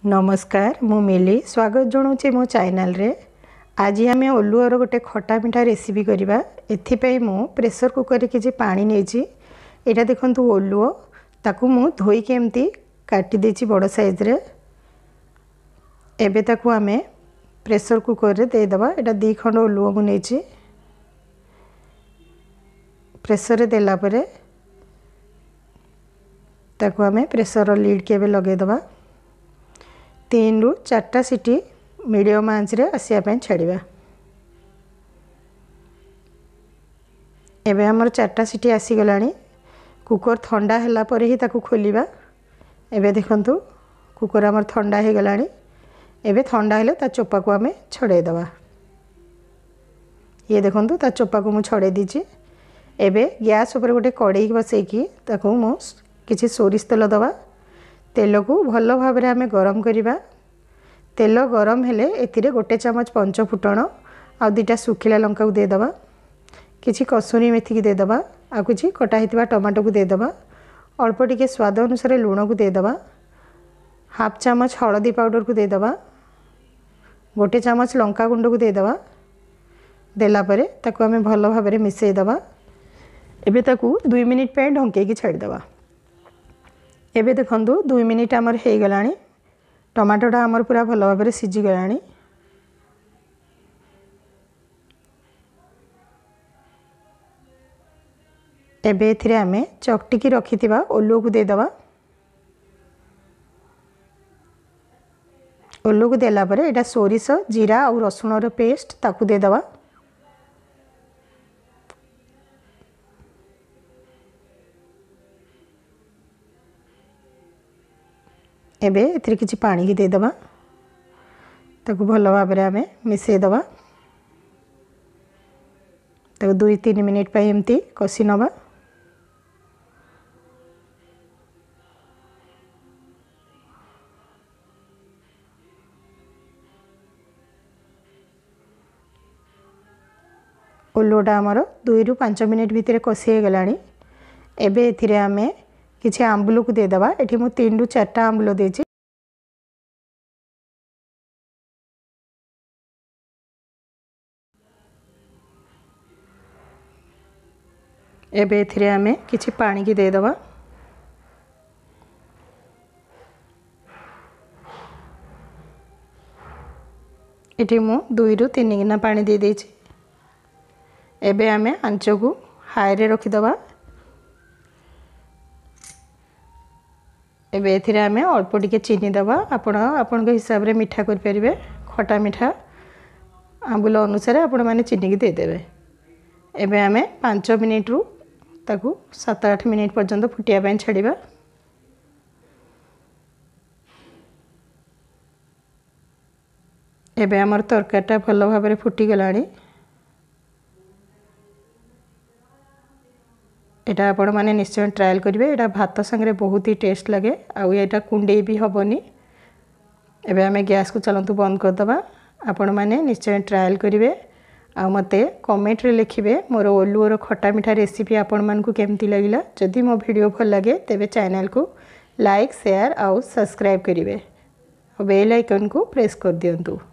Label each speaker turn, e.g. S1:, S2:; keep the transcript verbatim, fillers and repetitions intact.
S1: नमस्कार मु मिली स्वागत जनाऊे मो चैनल रे। आज आम ओलुअर गोटे खटा मिठा रेसिपी करवा। एथिपाई मु प्रेशर कुकर किसी पानी नहीं यहाँ देखु ओलुओ ताकू मु धोईकी एमती काटी देछि बड़ साइज रे। एबे ताकू आमे प्रेशर कुकर रे दे दबा। एटा दी खंड ओलुओ को नहीं प्रेशर रे देला परे ताकू आमे प्रेशर लीड के लगे दबा। तीन रु चार्टा सीटी मीडियम आंच रे आसिया छाड़िबा। एबे हमर चार्टा सीटी आसी गलानी। कुकर ठंडा हैला परे ही ताकू खोलिबा। एबे देखंतु कुकर हमर ठंडा हे गलानी। एबे ठंडा हेले ता चोपा को आमे छड़े दबा। ये देखंतु ता चोपा को मु छड़े दीची। एबे गैस ऊपर गोटे कड़ाई बसैकी ताकू मु किछि सोरिष तेल दबा। तेल को भल भाव में आमे गरम करिबा। तेल गरम हेले एथिरे गोटे चमच पंच फुटण आ दुटा सुखिला लंका को दे दबा। किछि कसुरी मेथी की दे दबा। आ किछि कटा हितबा टमाटो को दे दबा। अल्प टिके स्वाद अनुसार लूण को दे दबा। हाफ चमच हळदी पाउडर को दे दबा। गोटे चमच लंका गुंड को दे दबा। देला परे ताकू आमे भल भाव में मिसई दबा। एबे ताकू दुई मिनिट पे ढंके की छाड़ी दबा। एबे देखंतु दुई मिनिट आमर हे गलानी। टमाटोटा आमर पूरा भल भाव में सिझी गलानी। एबे एथिरे आमे चकटिकी रखिथिबा ओलुओ को दे दबा। ओलुओ को देला परे एटा सोरिष जीरा और रसुण रो पेस्ट ताकू दे दबा। एबे एथिरे किछि पानी की दे दबा। ताकू भल भाव में आमे मिसई दबा। ताकू दुई तीन मिनिट पे एमती कसी नबा। ओलुओटा आमर दुई रु पांच मिनिट भितर कसी गलानी। एबे एथिरे आमे किछि आंबुल को दे दबा। एठी मु तीन रु चारटा आंबुल देछि। एबे एथिरे आमे किछि पानी की दे दबा। एठी मु दुई रु तीन गिना पानी दे देछि। एबे आमे आंच को हाई रे रखि दबा। एबे एथिरे आमे अल्प टिके चीनी दबा। आपण आपण के हिसाब रे मिठा कर परिबे। खटा मिठा आंबुल अनुसार आपण माने चीनी की दे देबे। एबे आमे पाँच मिनिट रु ताकू सात आठ मिनिट पर्यंत फुटिया पय छाड़िबा। एबे हमर तरकारीटा भल भाव में फुटी गलानी। एटा आपण माने निश्चय ट्रायल करिवे। एटा भात संगे बहुत ही टेस्ट लगे। आउ एटा कुंडे भी हबनी। एबे हमें गैस को चलंतु बंद कर दबा। आपण माने निश्चय ट्रायल करिवे। आ मते कमेंट रे लिखिबे मोर ओलुओर खटा मिठा रेसिपी आपण मान को केमती लागिला। जदि मो वीडियो भल लगे तेबे चैनल को लाइक शेयर आउ सब्सक्राइब करिवे। बेल आइकन को प्रेस कर दियंतु।